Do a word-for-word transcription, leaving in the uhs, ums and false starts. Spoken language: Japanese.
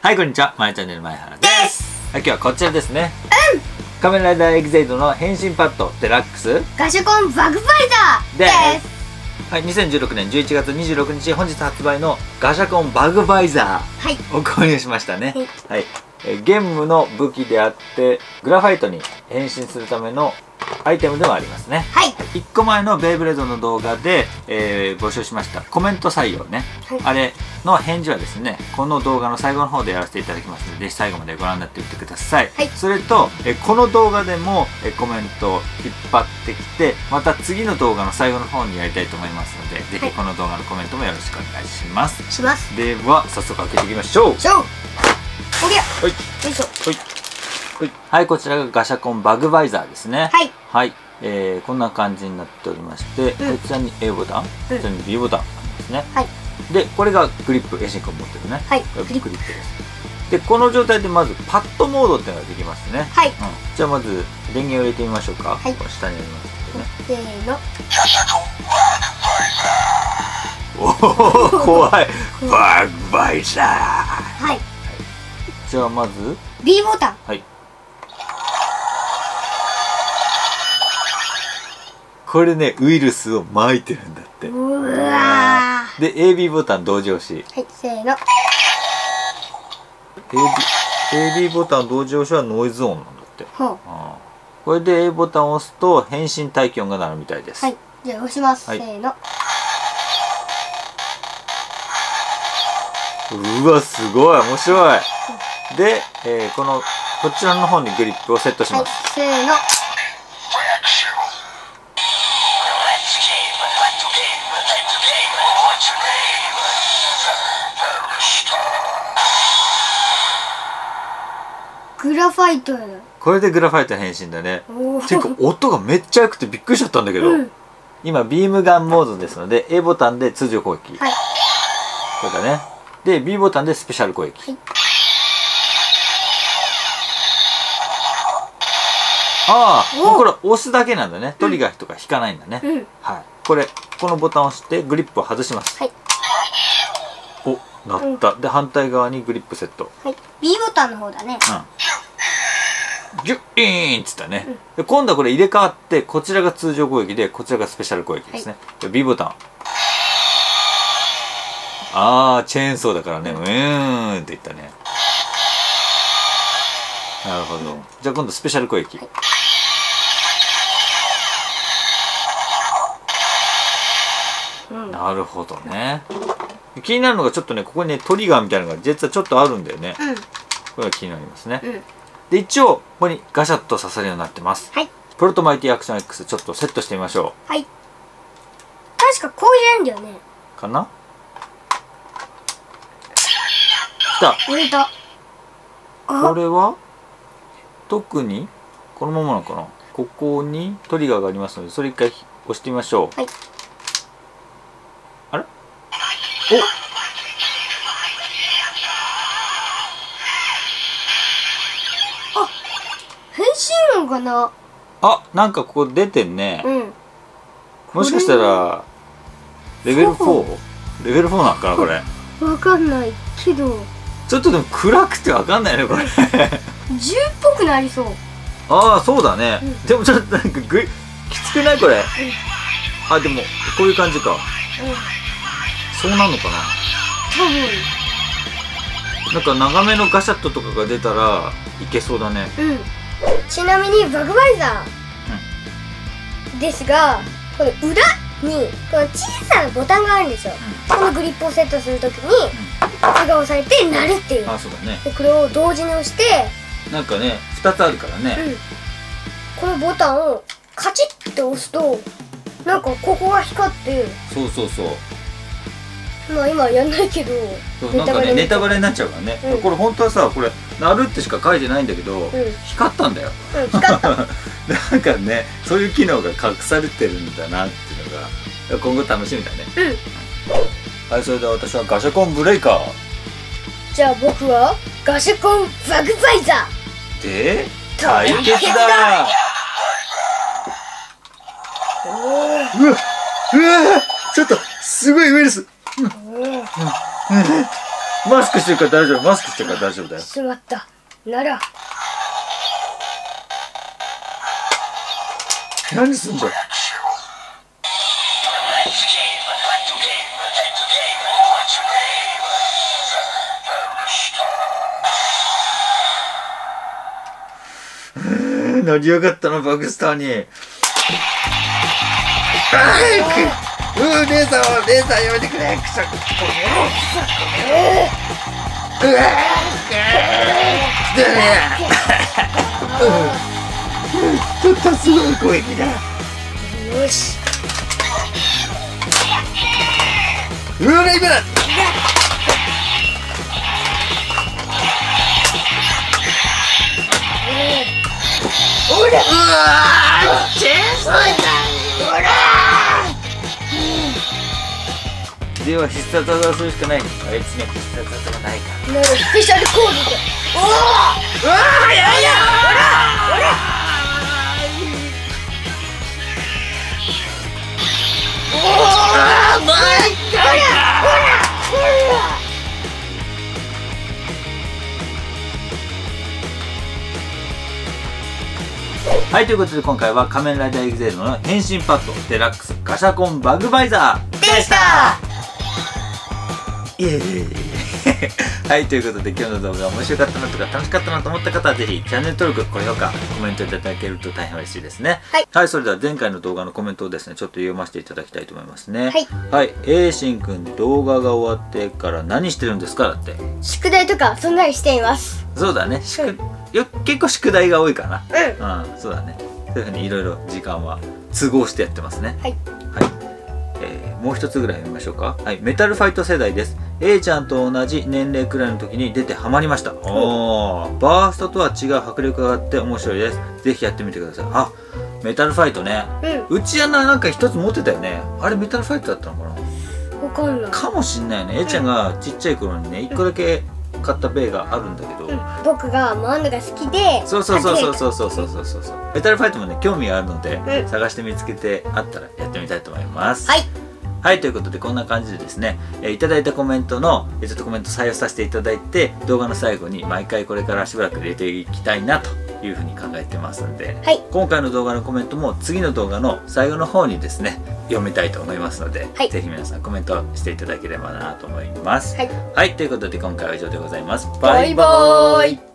はい、こんにちは。まやチャンネル前原です。はい、今日はこちらですね。うん。仮面ライダーエグゼイドの変身パッドデラックスガシャコンバグバイザーです。 はい、にせんじゅうろくねんじゅういちがつにじゅうろくにち本日発売のガシャコンバグバイザーを購入しましたね。はい、はい、えゲームの武器であってグラファイトに変身するためのアイテムではありますね。はい、いっこまえのベイブレードの動画で、えー、募集しましたコメント採用ね、はい、あれの返事はですねこの動画の最後の方でやらせていただきますのでぜひ最後までご覧になってみてください。はい、それとえこの動画でもえコメントを引っ張ってきてまた次の動画の最後の方にやりたいと思いますので、はい、ぜひこの動画のコメントもよろしくお願いします。します。では早速開けていきましょう。しょう。 おぎゃ。 はい。よいしょ。はい。はい、こちらがガシャコンバグバイザーですね。はい。はい、えー、こんな感じになっておりまして、うん、こちらに A ボタン、こちらに B ボタンありますね。はい。で、これがグリップ、エシン君持ってるね。はい。グリップです。で、この状態でまずパッドモードっていうのができますね。はい。うん、じゃあまず電源を入れてみましょうか。はい。これ下にありますけどね。せーの。ガシャコンバグバイザー。おお、怖い。バグバイザー。はい。じゃあまず B ボタン。はい。 これねウイルスを撒いてるんだって。うわで エービー ボタン同時押し。はい、せーの。 エービー ボタン同時押しはノイズ音なんだって。はあ、これで A ボタンを押すと変身待機音が鳴るみたいです。はい、 じゃあ押します、はい、せーの。 うわすごい面白い。で、えー、このこちらの方にグリップをセットします。はい、せーの。 グラファイトやな。 これでグラファイト変身だね。ていうか音がめっちゃ良くてびっくりしちゃったんだけど、うん、今ビームガンモードですので A ボタンで通常攻撃、はい、これだね。で B ボタンでスペシャル攻撃、はい、ああもうこれ押すだけなんだね。トリガーとか引かないんだね、うん、はい。これこのボタンを押してグリップを外します。はい、お鳴った、うん、で反対側にグリップセット。 はい、B ボタンの方だね。うんギュッイーンっつったね、うん、で今度はこれ入れ替わってこちらが通常攻撃でこちらがスペシャル攻撃ですね。はい、B ボタン、あーチェーンソーだからね、うん、うーんっていったね。なるほど、うん、じゃあ今度スペシャル攻撃、はい、うん、なるほどね。気になるのがちょっとねここにねトリガーみたいなのが実はちょっとあるんだよね、うん、これが気になりますね、うん。で一応ここにガシャッと刺さるようになってます。はい。プロトマイティアクション X ちょっとセットしてみましょう。はい。 確かこう入れるんだよね。 かな？来た。 入れた。 これは特にこのままなのかな。ここにトリガーがありますのでそれ一回押してみましょう。はい。あれ？お。 変身音かな。 あ、なんかここ出てんね。うん。もしかしたらレベルフォー？レベルフォーなんかなこれ。 わかんないけど。 ちょっとでも暗くてわかんないねこれ。 銃っぽくなりそう。 ああそうだね。うん、でもちょっとなんかグイきつくないこれ。うん、あでもこういう感じか。うん、そうなのかな。多分。なんか長めのガシャットとかが出たらいけそうだね。うん。 ちなみにバグバイザーですが、この裏にこの小さなボタンがあるんですよ、うん、このグリップをセットするときにこれが押されて鳴るっていう。あ、そうだね。でこれを同時に押してなんかねふたつあるからね、うん、このボタンをカチッって押すとなんかここが光って。 そうそうそう。 まあ今やんないけどなんかねネタバレになっちゃうからね、うん、これ本当はさこれ鳴るってしか書いてないんだけど、うん、光ったんだよ、うん、光ったなんかねそういう機能が隠されてるんだなっていうのが今後楽しみだね。うん、はい、それでは私はガシャコンブレイカー。 じゃあ僕はガシャコンバグバイザーで対決だ。うわうわちょっとすごいウイルス。うマスクしてるから大丈夫、マスクしてるから大丈夫だよ。 しまった。なら何すんだよ。乗りやがったのバグスターに。うー、レーザーをレーザーやめてくれ。くしゃくしゃうわちょっとすごい攻撃だ。 よし。 うわ今だ。 おら、うわー、チェーンソーだ。 おらでは必殺技をするしかない。あいつには必殺技がないか。 なるスペシャルコードだ。おお、うわー、やいや、おらおらおお、まいったおらおらおら。 はい、ということで今回は仮面ライダーエグゼールの変身パッドデラックスガシャコンバグバイザーでした。 イエーイはい、ということで今日の動画が面白かったなとか楽しかったなと思った方はぜひチャンネル登録、高評価、コメントいただけると大変嬉しいですね。 はい、 はい、それでは前回の動画のコメントをですねちょっと読ませていただきたいと思いますね。 はい、 はい、Aしんくん動画が終わってから何してるんですかだって。 宿題とかそんなにしています。 そうだね、宿、うん、よ結構宿題が多いかな。 うん、 うん、そうだね。そういうふうにいろいろ時間は都合してやってますね。 はい、 はい、えー、もう一つぐらい読みましょうか。はい、メタルファイト世代です。A ちゃんと同じ年齢くらいの時に出てハマりました。おー、バーストとは違う迫力があって面白いです。ぜひやってみてください。あ、メタルファイトね。うん、うちやな、なんか一つ持ってたよね。あれメタルファイトだったのかな。 わかんない。 かもしんないよね。A ちゃんがちっちゃい頃にね、一個だけ買ったベイがあるんだけど、うん、 僕が回るのが好きで。 そうそうそうそうそうそうそうそうそうそう。メタルファイトもね興味があるので、うん、探して見つけてあったらやってみたいと思います。 はい。 はい、ということでこんな感じでですね、えー、いただいたコメントのちょっとコメント採用させていただいて、動画の最後に毎回これからしばらく入れていきたいなというふうに考えてますんで、はい、今回の動画のコメントも次の動画の最後の方にですね読みたいと思いますので、はい、ぜひ皆さんコメントしていただければなと思います。はい、はい、ということで今回は以上でございます。バイバーイ。